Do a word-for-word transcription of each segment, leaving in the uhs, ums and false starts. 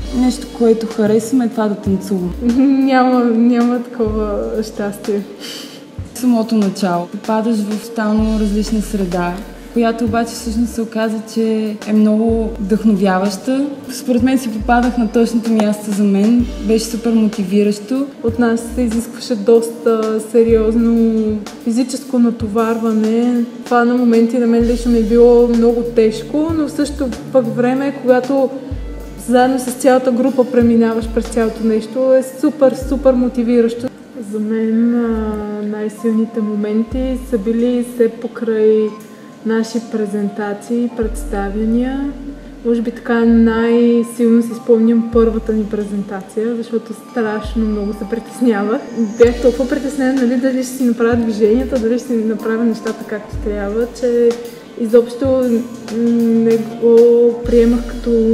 нещо, което харесвам, е това да танцувам. Няма, няма такова щастие. Самото начало. Попадаш в тотално различна среда, която обаче всъщност се оказа, че е много вдъхновяваща. Според мен си попадах на точното място за мен. Беше супер мотивиращо. От нас се изискваше доста сериозно физическо натоварване. Това на моменти на мен лично ми е било много тежко, но в същото пък време, когато заедно с цялата група преминаваш през цялото нещо, е супер, супер мотивиращо. За мен най-силните моменти са били все покрай наши презентации, представяния. Може би така най-силно си спомням първата ни презентация, защото страшно много се притеснявах. Бях толкова притеснена, нали, дали ще си направя движенията, дали ще си направя нещата както трябва, че изобщо не го приемах като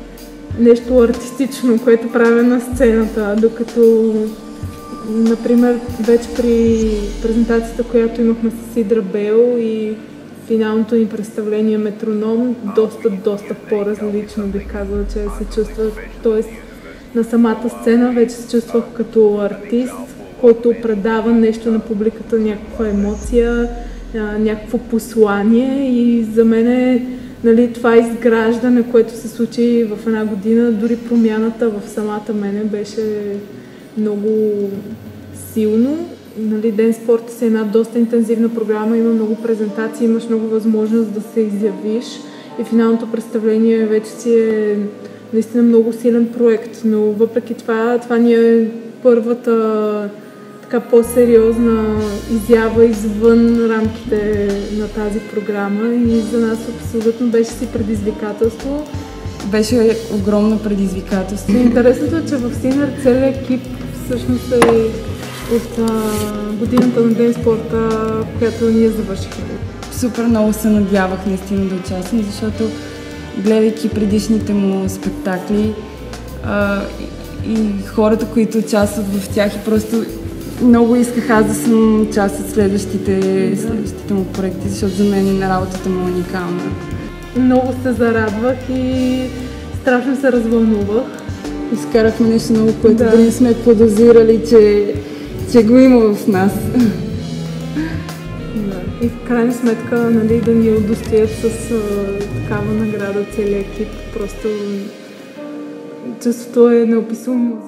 нещо артистично, което правя на сцената, докато, например, вече при презентацията, която имахме с Идра Бел и финалното ни представление Метроном, доста, доста по-различно бих казала, че се чувства. Тоест, на самата сцена вече се чувствах като артист, който предава нещо на публиката, някаква емоция, някакво послание и за мен е, нали, това изграждане, което се случи в една година, дори промяната в самата мене беше много силно. Нали, Dance PORT е една доста интензивна програма, има много презентации, имаш много възможност да се изявиш и финалното представление вече си е наистина много силен проект, но въпреки това, това ни е първата така по-сериозна изява извън рамките на тази програма и за нас абсолютно беше си предизвикателство. Беше огромно предизвикателство. Интересното е, че в Синер целият екип всъщност е от а, годината на Dance PORT, която ние завършихме. Супер много се надявах наистина да участвам, защото гледайки предишните му спектакли а, и, и хората, които участват в тях, и просто много исках аз да съм част от следващите, да. следващите му проекти, защото за мен работата му е уникална. Много се зарадвах и страшно се развълнувах. Изкарахме нещо много, което да. да не сме подозирали, че, че го има в нас. Да. И в крайна сметка, нали, да ни удостоят с а, такава награда целият екип. Просто чувството е неописуемо.